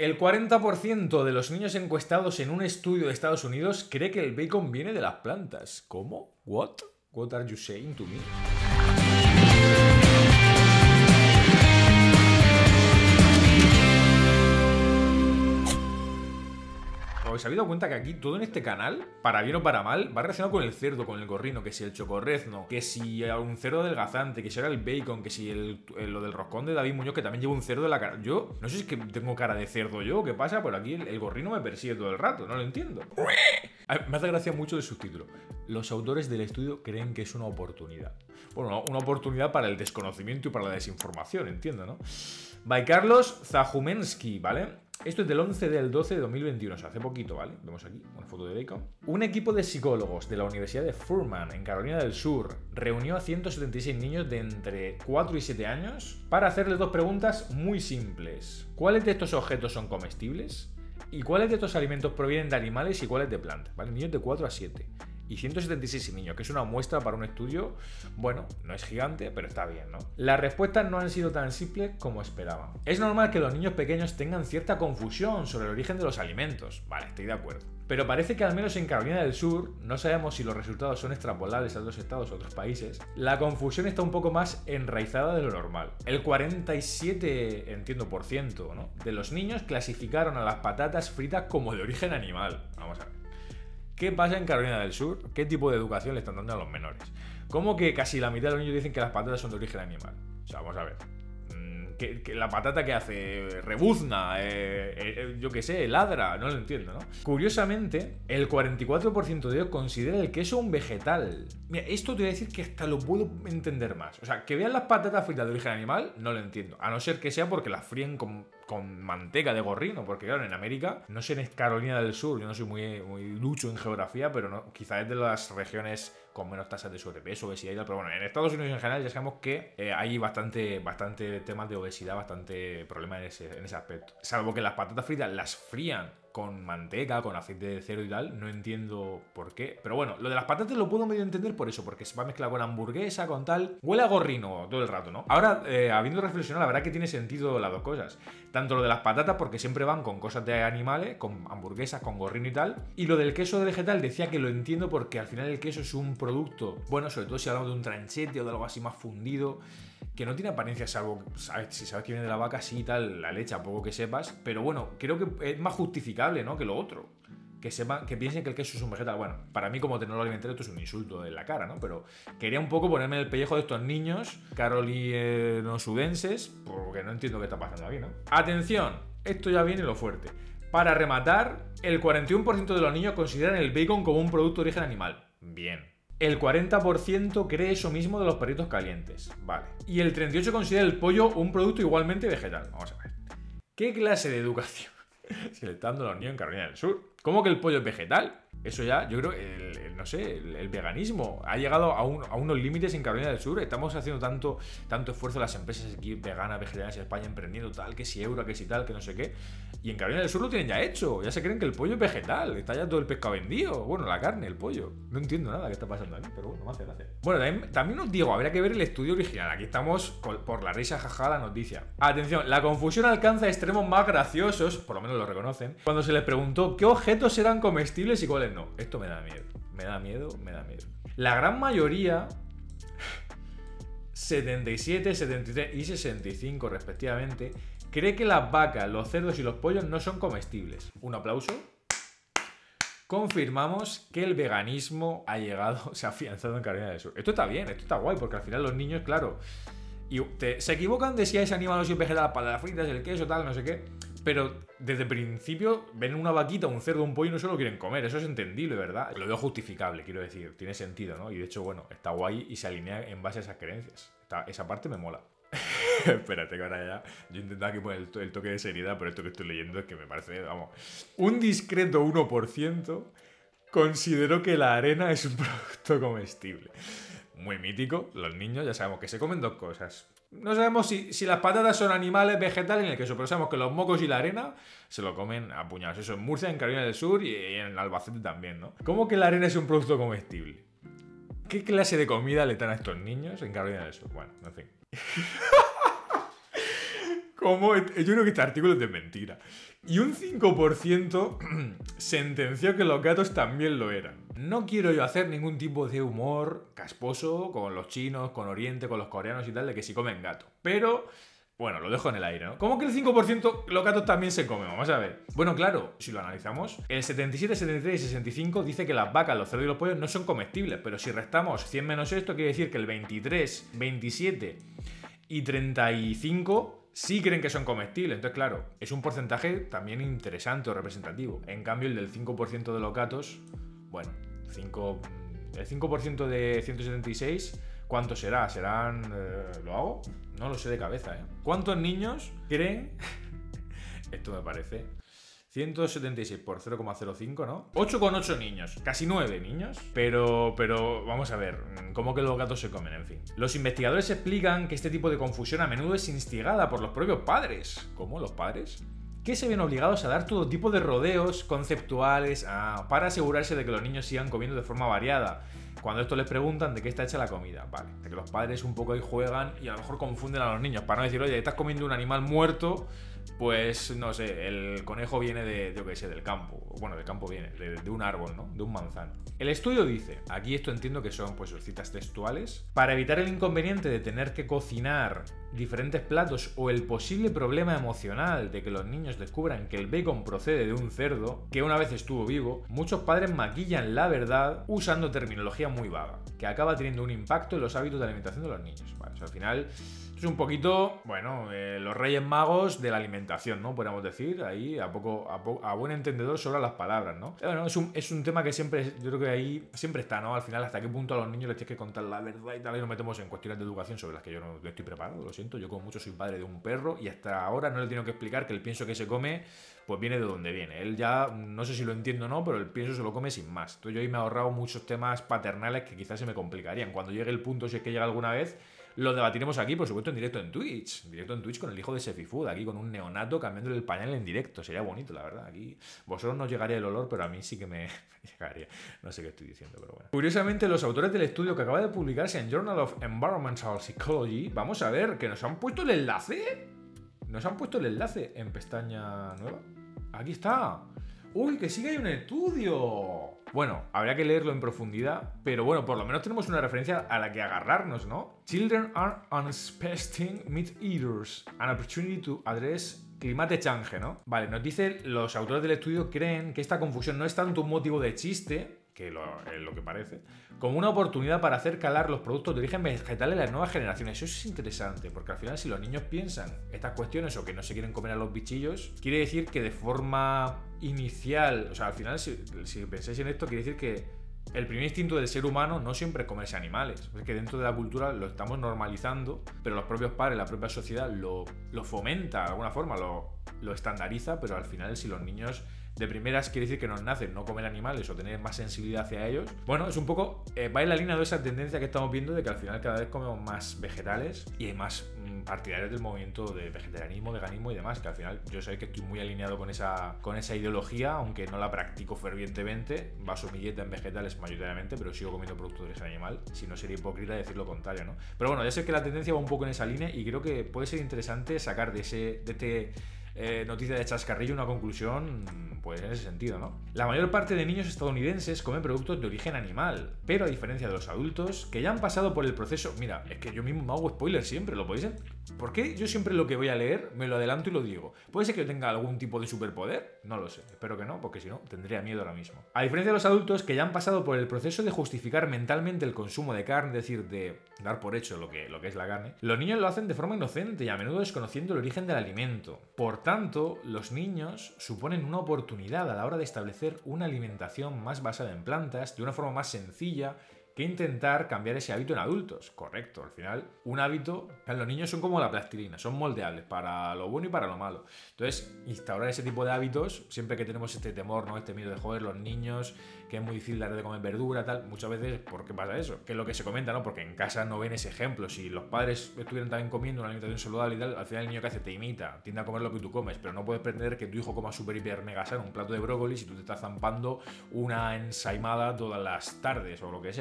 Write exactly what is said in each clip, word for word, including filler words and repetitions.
El cuarenta por ciento de los niños encuestados en un estudio de Estados Unidos cree que el bacon viene de las plantas. ¿Cómo? ¿What? What are you saying to me? ¿Os habéis dado cuenta que aquí todo en este canal, para bien o para mal, va relacionado con el cerdo, con el gorrino? Que si el chocorrezno, que si un cerdo adelgazante, que si era el bacon, que si el, el- lo del roscón de David Muñoz, que también lleva un cerdo en la cara. Yo no sé si es que tengo cara de cerdo yo, ¿qué pasa? Pero aquí el, el gorrino me persigue todo el rato, no lo entiendo. A- Me hace gracia mucho el subtítulo. Los autores del estudio creen que es una oportunidad. Bueno, no, una oportunidad para el desconocimiento y para la desinformación, entiendo, ¿no? By Carlos Zahumensky, ¿vale? Esto es del once del doce de dos mil veintiuno, o sea, hace poquito, ¿vale? Vemos aquí una foto de bacon. Un equipo de psicólogos de la Universidad de Furman, en Carolina del Sur, reunió a ciento setenta y seis niños de entre cuatro y siete años para hacerles dos preguntas muy simples. ¿Cuáles de estos objetos son comestibles? ¿Y cuáles de estos alimentos provienen de animales y cuáles de plantas? ¿Vale? Niños de cuatro a siete. Y ciento setenta y seis niños, que es una muestra para un estudio, bueno, no es gigante, pero está bien, ¿no? Las respuestas no han sido tan simples como esperaban. Es normal que los niños pequeños tengan cierta confusión sobre el origen de los alimentos. Vale, estoy de acuerdo. Pero parece que al menos en Carolina del Sur, no sabemos si los resultados son extrapolables a otros estados o otros países, la confusión está un poco más enraizada de lo normal. El cuarenta y siete, entiendo, por ciento, ¿no?, de los niños clasificaron a las patatas fritas como de origen animal. Vamos a ver. ¿Qué pasa en Carolina del Sur? ¿Qué tipo de educación le están dando a los menores? ¿Cómo que casi la mitad de los niños dicen que las patatas son de origen animal? O sea, vamos a ver. Que, que la patata que hace rebuzna, eh, eh, yo qué sé, ladra, no lo entiendo, ¿no? Curiosamente, el cuarenta y cuatro por ciento de ellos considera el queso un vegetal. Mira, esto te voy a decir que hasta lo puedo entender más. O sea, que vean las patatas fritas de origen animal, no lo entiendo. A no ser que sea porque las fríen con, con manteca de gorrino, porque claro, en América, no sé en Carolina del Sur, yo no soy muy, muy ducho en geografía, pero no, quizás es de las regiones con menos tasas de sobrepeso, obesidad y tal, pero bueno, en Estados Unidos en general ya sabemos que eh, hay bastante, bastante temas de obesidad, bastante problemas en ese, en ese aspecto. Salvo que las patatas fritas las frían con manteca, con aceite de cerdo y tal, no entiendo por qué. Pero bueno, lo de las patatas lo puedo medio entender por eso, porque se va a mezclar con hamburguesa, con tal. Huele a gorrino todo el rato, ¿no? Ahora, eh, habiendo reflexionado, la verdad que tiene sentido las dos cosas. Tanto lo de las patatas, porque siempre van con cosas de animales, con hamburguesas, con gorrino y tal. Y lo del queso vegetal decía que lo entiendo porque al final el queso es un producto, bueno, sobre todo si hablamos de un tranchete o de algo así más fundido, que no tiene apariencia, salvo, ¿sabes? Si sabes que viene de la vaca, sí y tal, la leche, a poco que sepas. Pero bueno, creo que es más justificable, ¿no?, que lo otro. Que sepan, que piensen que el queso es un vegetal. Bueno, para mí como tecnólogo alimentario esto es un insulto en la cara, ¿no? Pero quería un poco ponerme en el pellejo de estos niños carolinosudenses, porque no entiendo qué está pasando aquí, ¿no? Atención, esto ya viene lo fuerte. Para rematar, el cuarenta y uno por ciento de los niños consideran el bacon como un producto de origen animal. Bien. El cuarenta por ciento cree eso mismo de los perritos calientes. Vale. Y el treinta y ocho por ciento considera el pollo un producto igualmente vegetal. Vamos a ver. ¿Qué clase de educación se le está dando a los niños en Carolina del Sur? ¿Cómo que el pollo es vegetal? Eso ya, yo creo, el, el, no sé, el, el veganismo ha llegado a, un, a unos límites en Carolina del Sur. Estamos haciendo tanto, tanto esfuerzo las empresas aquí veganas, vegetarianas en España, emprendiendo tal, que si euro, que si tal, que no sé qué. Y en Carolina del Sur lo tienen ya hecho. Ya se creen que el pollo es vegetal. Está ya todo el pescado vendido. Bueno, la carne, el pollo. No entiendo nada que está pasando aquí, pero bueno, me hace gracia. Bueno, también, también os digo, habría que ver el estudio original. Aquí estamos por la risa, jaja, la noticia. Atención, la confusión alcanza extremos más graciosos, por lo menos lo reconocen, cuando se les preguntó qué objetos eran comestibles y cuáles no. Esto me da miedo. Me da miedo, me da miedo. La gran mayoría, setenta y siete, setenta y tres y sesenta y cinco respectivamente, cree que las vacas, los cerdos y los pollos no son comestibles. Un aplauso. Confirmamos que el veganismo ha llegado, se ha afianzado en Carolina del Sur. Esto está bien, esto está guay, porque al final los niños, claro, y te, se equivocan de si es animal o si es vegetal, para las fritas, el queso, tal, no sé qué. Pero desde el principio ven una vaquita, un cerdo, un pollo y no se lo quieren comer. Eso es entendible, ¿verdad? Lo veo justificable, quiero decir. Tiene sentido, ¿no? Y de hecho, bueno, está guay y se alinea en base a esas creencias. Está, esa parte me mola. Espérate que ahora ya... Yo intentaba aquí poner el, el toque de seriedad, pero esto que estoy leyendo es que me parece, vamos... Un discreto uno por ciento consideró que la arena es un producto comestible. Muy mítico. Los niños ya sabemos que se comen dos cosas. No sabemos si, si las patatas son animales, vegetales en el queso, pero sabemos que los mocos y la arena se lo comen a puñados. Eso en Murcia, en Carolina del Sur y en Albacete también, ¿no? ¿Cómo que la arena es un producto comestible? ¿Qué clase de comida le dan a estos niños en Carolina del Sur? Bueno, en fin. ¿Cómo? Yo creo que este artículo es de mentira. Y un cinco por ciento sentenció que los gatos también lo eran. No quiero yo hacer ningún tipo de humor casposo con los chinos, con Oriente, con los coreanos y tal, de que si comen gato. Pero, bueno, lo dejo en el aire, ¿no? ¿Cómo que el cinco por ciento los gatos también se comen? Vamos a ver. Bueno, claro, si lo analizamos, el setenta y siete, setenta y tres y sesenta y cinco dice que las vacas, los cerdos y los pollos no son comestibles. Pero si restamos cien menos esto, quiere decir que el veintitrés, veintisiete y treinta y cinco... sí creen que son comestibles. Entonces, claro, es un porcentaje también interesante o representativo. En cambio, el del cinco por ciento de los gatos, bueno, cinco, el cinco por ciento de ciento setenta y seis, ¿cuánto será? ¿Serán... Eh, ¿Lo hago? No lo sé de cabeza, ¿eh? ¿Cuántos niños creen... Esto me parece... ciento setenta y seis por cero coma cero cinco, ¿no? ocho coma ocho niños, casi nueve niños. Pero, pero, vamos a ver, ¿cómo que los gatos se comen? En fin. Los investigadores explican que este tipo de confusión a menudo es instigada por los propios padres. ¿Cómo? ¿Los padres? Que se ven obligados a dar todo tipo de rodeos conceptuales ah, para asegurarse de que los niños sigan comiendo de forma variada. Cuando esto les preguntan de qué está hecha la comida, vale, de que los padres un poco ahí juegan y a lo mejor confunden a los niños para no decir, oye, estás comiendo un animal muerto, pues no sé, el conejo viene de, yo qué sé, del campo, bueno, del campo viene, de, de un árbol, ¿no? De un manzano. El estudio dice, aquí esto entiendo que son pues citas textuales, para evitar el inconveniente de tener que cocinar diferentes platos o el posible problema emocional de que los niños descubran que el bacon procede de un cerdo que una vez estuvo vivo, muchos padres maquillan la verdad usando terminología muy vaga, que acaba teniendo un impacto en los hábitos de alimentación de los niños. Vale, o sea, al final es un poquito, bueno, eh, los reyes magos de la alimentación, ¿no? Podríamos decir, ahí a poco, a, po a buen entendedor sobran las palabras, ¿no? Bueno, es un, es un tema que siempre, yo creo que ahí siempre está, ¿no? Al final, hasta qué punto a los niños les tienes que contar la verdad y tal, y nos metemos en cuestiones de educación sobre las que yo no, no estoy preparado, lo siento, yo como mucho soy padre de un perro y hasta ahora no le tengo que explicar que el pienso que se come, pues viene de donde viene. Él ya, no sé si lo entiendo o no, pero el pienso se lo come sin más. Entonces yo ahí me he ahorrado muchos temas paternales que quizás se me complicarían. Cuando llegue el punto, si es que llega alguna vez, lo debatiremos aquí, por supuesto, en directo en Twitch. En directo en Twitch con el hijo de Sefifood, aquí con un neonato cambiándole el pañal en directo. Sería bonito, la verdad. Aquí vosotros no os llegaría el olor, pero a mí sí que me llegaría. No sé qué estoy diciendo, pero bueno. Curiosamente, los autores del estudio que acaba de publicarse en Journal of Environmental Psychology, vamos a ver que nos han puesto el enlace. Nos han puesto el enlace en pestaña nueva. Aquí está. ¡Uy, que sí que hay un estudio! Bueno, habría que leerlo en profundidad, pero bueno, por lo menos tenemos una referencia a la que agarrarnos, ¿no? Children are unsuspecting meat eaters, an opportunity to address climate change, ¿no? Vale, nos dice, los autores del estudio creen que esta confusión no es tanto un motivo de chiste, que lo, es lo que parece, como una oportunidad para hacer calar los productos de origen vegetal en las nuevas generaciones. Eso es interesante, porque al final si los niños piensan estas cuestiones o que no se quieren comer a los bichillos, quiere decir que de forma inicial, o sea, al final si, si pensáis en esto, quiere decir que el primer instinto del ser humano no siempre es comerse animales. Es que dentro de la cultura lo estamos normalizando, pero los propios padres, la propia sociedad lo, lo fomenta de alguna forma, lo, lo estandariza, pero al final si los niños de primeras quiere decir que nos nacen no comer animales o tener más sensibilidad hacia ellos. Bueno, es un poco, eh, va en la línea de esa tendencia que estamos viendo de que al final cada vez comemos más vegetales y hay más mmm, partidarios del movimiento de vegetarianismo, veganismo y demás, que al final yo sé que estoy muy alineado con esa, con esa ideología, aunque no la practico fervientemente, baso mi dieta en vegetales mayoritariamente, pero sigo comiendo productos de origen animal, si no sería hipócrita decir lo contrario, ¿no? Pero bueno, ya sé que la tendencia va un poco en esa línea y creo que puede ser interesante sacar de ese, de este Eh, noticia de chascarrillo, una conclusión, pues en ese sentido, ¿no? La mayor parte de niños estadounidenses comen productos de origen animal, pero a diferencia de los adultos que ya han pasado por el proceso, mira, es que yo mismo me hago spoilers siempre, ¿lo podéis? ¿Por qué yo siempre lo que voy a leer me lo adelanto y lo digo? ¿Puede ser que yo tenga algún tipo de superpoder? No lo sé, espero que no, porque si no, tendría miedo ahora mismo. A diferencia de los adultos que ya han pasado por el proceso de justificar mentalmente el consumo de carne, es decir, de dar por hecho lo que, lo que es la carne, los niños lo hacen de forma inocente y a menudo desconociendo el origen del alimento. Por tanto, los niños suponen una oportunidad a la hora de establecer una alimentación más basada en plantas, de una forma más sencilla, que intentar cambiar ese hábito en adultos. Correcto, al final, un hábito, los niños son como la plastilina, son moldeables para lo bueno y para lo malo. Entonces, instaurar ese tipo de hábitos, siempre que tenemos este temor, ¿no? Este miedo de joder, los niños, que es muy difícil darle de comer verdura, tal, muchas veces, ¿por qué pasa eso? Que es lo que se comenta, ¿no? Porque en casa no ven ese ejemplo. Si los padres estuvieran también comiendo una alimentación saludable y tal, al final el niño que hace te imita, tiende a comer lo que tú comes, pero no puedes pretender que tu hijo coma súper hiper mega sano un plato de brócoli si tú te estás zampando una ensaimada todas las tardes o lo que sea.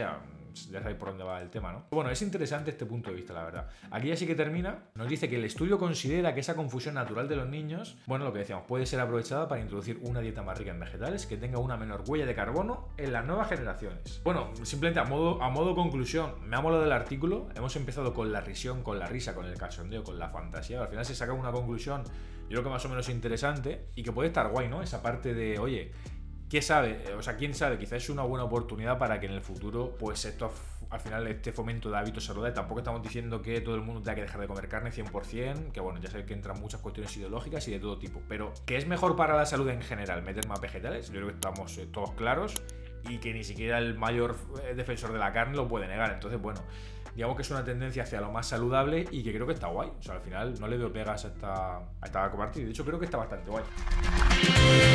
ya sabéis por dónde va el tema, ¿no? Bueno, es interesante este punto de vista, la verdad. Aquí ya sí que termina, nos dice que el estudio considera que esa confusión natural de los niños, bueno, lo que decíamos, puede ser aprovechada para introducir una dieta más rica en vegetales que tenga una menor huella de carbono en las nuevas generaciones. Bueno, simplemente a modo, a modo conclusión, me ha molado el artículo, hemos empezado con la risión, con la risa, con el cachondeo, con la fantasía, al final se saca una conclusión, yo creo que más o menos interesante y que puede estar guay, ¿no? Esa parte de, oye, ¿qué sabe? O sea, quién sabe, quizás es una buena oportunidad para que en el futuro, pues esto al final este fomento de hábitos saludables, tampoco estamos diciendo que todo el mundo tenga que dejar de comer carne cien por cien, que bueno, ya sabéis que entran muchas cuestiones ideológicas y de todo tipo, pero que es mejor para la salud en general meter más vegetales, yo creo que estamos eh, todos claros y que ni siquiera el mayor eh, defensor de la carne lo puede negar, entonces bueno, digamos que es una tendencia hacia lo más saludable y que creo que está guay, o sea, al final no le veo pegas a esta, a esta compartida, de hecho creo que está bastante guay.